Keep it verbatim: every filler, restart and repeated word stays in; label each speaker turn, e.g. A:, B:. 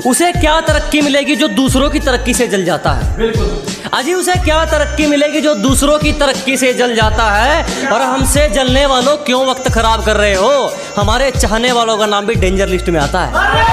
A: उसे क्या तरक्की मिलेगी जो दूसरों की तरक्की से जल जाता है।
B: बिल्कुल।
A: अजी उसे क्या तरक्की मिलेगी जो दूसरों की तरक्की से जल जाता है। और हमसे जलने वालों क्यों वक्त खराब कर रहे हो। हमारे चाहने वालों का नाम भी डेंजर लिस्ट में आता है।